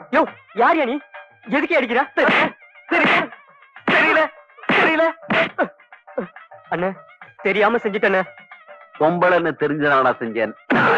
யோ யார் நீ? எதுக்கு அடிக்கிற? தெரியல தெரியல அண்ணே, தெரியாம செஞ்சுட்டேண்ணே. பொம்பளைன்னு தெரிஞ்சதானடா செஞ்சேன்.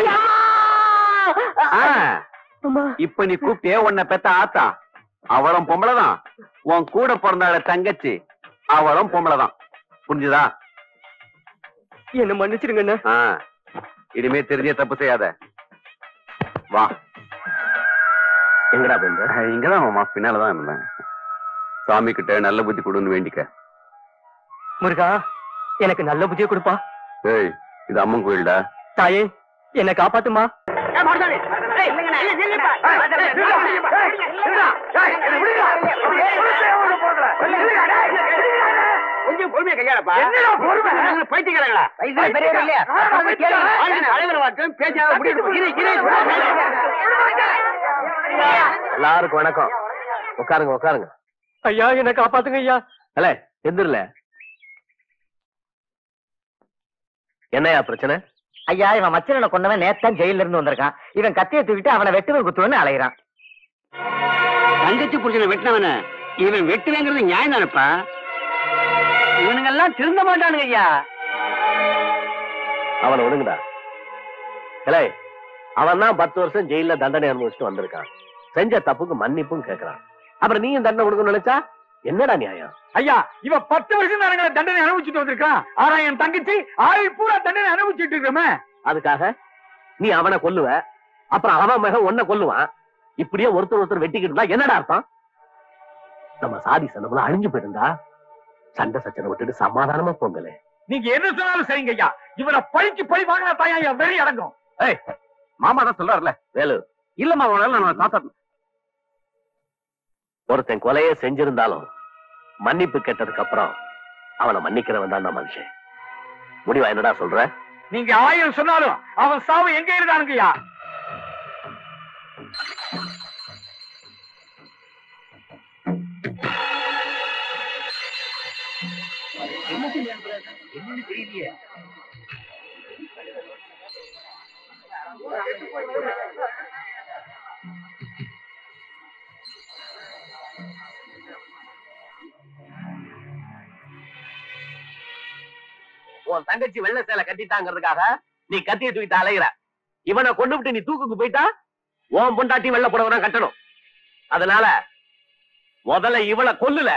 இப்ப நீ கூப்பிட்டே உன்னை பெத்த ஆத்தா, அவளும் பொம்பளைதான். உன் கூட பிறந்தாள தங்கச்சி, அவளும் பொம்பளைதான். புரிஞ்சுதா? என்ன மன்னிச்சிருங்க. இனிமே தெரிஞ்ச தப்பு செய்யாத. வா. எங்கடா போயிருந்த? இங்கதான் மாமா, பின்னாலதான் இருந்தேன். சாமி கிட்ட நல்ல புத்தி கொடுன்னு வேண்டிக்க. முருகா, எனக்கு நல்ல புத்தியை கொடுப்பா. ஏய், இது அம்மன் கோயில்டா. தாயே, என்னை காப்பாத்துமா. கொஞ்சம் பொறுமையா கையாளப்பா. பைத்தியக்காரங்களா? எல்லாருக்கும் வணக்கம். உட்காருங்க உட்காருங்க. ஐயா, என்ன காப்பாத்துங்க ஐயா. அல்ல எந்திரல. என்னையா பிரச்சனை? ஐயா, இவன் மச்சனை கொண்டவன் நேத்தான் ஜெயில இருந்து வந்திருக்கான். இவன் கத்தியை தூக்கிட்டு அவனை வெட்டுவன் குத்துவன்னு அலைகிறான். தங்கச்சி புருஷனை வெட்டினவன இவன் வெட்டுவேங்கிறது நியாயம் தானப்பா. இவனுங்கெல்லாம் திருந்த மாட்டானுங்க ஐயா. அவனை ஒழுங்குடா. இல்லை, அவன் தான் 10 வருஷம் ஜெயில தண்டனை அனுபவிச்சுட்டு வந்திருக்கான். செஞ்ச தப்புக்கு மன்னிப்பும் கேட்கறான். அப்புறம் நீயும் தண்டனை கொடுக்கணும்னு நினைச்சா என்னடா நியாயம்? ஐயா, இவன் 10 வருஷம் தானே தண்டனை அனுபவிச்சுட்டு வந்திருக்கான். ஆனா என் தங்கச்சி ஆயுள் பூரா தண்டனை அனுபவிச்சுட்டு இருக்கமே. அதுக்காக நீ அவனை கொல்லுவ, அப்புறம் அவன் மகன் உன்னை கொல்லுவான். இப்படியே ஒருத்தர் வெட்டிக்கிட்டு என்னடா அர்த்தம்? நம்ம சாதி சனமும் அழிஞ்சு போயிருந்தா சண்டை சச்சனை விட்டுட்டு சமாதானமா போங்கலே. நீங்க என்ன சொன்னாலும் சரிங்க ஐயா. இவனை பழிக்கு பழி வாங்கினா தாயா என் வெறி அடங்கும். மாமா தான் சொல்றாருல வேலு. இல்லம்மா, நான் காப்பாத்து. ஒருத்தன் கொலையே செஞ்சிருந்தாலும் மன்னிப்பு கேட்டதுக்கு அப்புறம் அவனை மன்னிக்கிறவன் தான் மனுஷன். முடிவா என்னடா சொல்ற? நீங்க 1000 சொன்னாலும் அவன் சாவு எங்க இருக்கானுங்கய்யா. உன் தங்கச்சி வெள்ளை சேலை கட்டிட்டாங்கிறதுக்காக நீ கத்தியை தூக்கிட்டு அலைகிற. இவனை கொண்டு விட்டு நீ தூக்குக்கு போயிட்டா உன் பொண்டாட்டி வெள்ளை புடவை கட்டணும். அதனால முதல்ல இவளை கொல்லுல.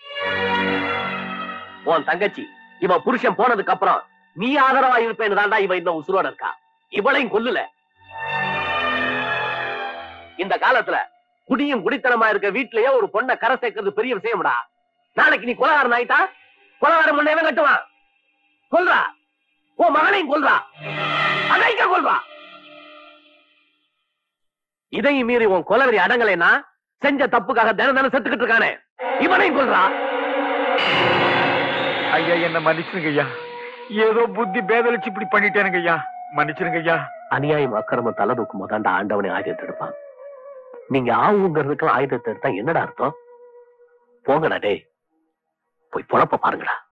உன் தங்கச்சி இவன் புருஷன் போனதுக்கு அப்புறம் நீ ஆதரவா இருப்பேன்னு தாண்டா இவன் இன்னும் உசுரோட இருக்கா. இவளையும் கொல்லுல. இந்த காலத்துல குடியும் குடித்தனமா இருக்க வீட்லயே ஒரு பொண்ணை கரை சேர்க்கிறது பெரிய விஷயம்டா. நாளைக்கு நீ கொலகாரன் ஆயிட்டா கொலகாரம் பண்ணவே கட்டுவான். கொல்றா, உன் மகனையும் கொல்றா, அதைக்க கொல்றா. இதையும் மீறி உன் கொலவெறி அடங்கலைன்னா செஞ்ச தப்புக்காக தினம் செத்துக்கிட்டு இருக்கானே இவனையும் கொல்றா. ஐயா, என்ன மன்னிச்சிருங்க ஐயா. ஏதோ புத்தி பேதலிச்சு இப்படி பண்ணிட்டேனுங்க ஐயா. மன்னிச்சிருங்க ஐயா. அநியாயம் அக்கிரமம் தலை தூக்கும் போதாண்டா ஆண்டவனை ஆயுதத்தை எடுப்பான். நீங்க ஆவுங்கிறதுக்கு ஆயுதத்தை எடுத்தா என்னடா அர்த்தம்? போங்கடா டேய், போய் பொழப்ப பாருங்கடா.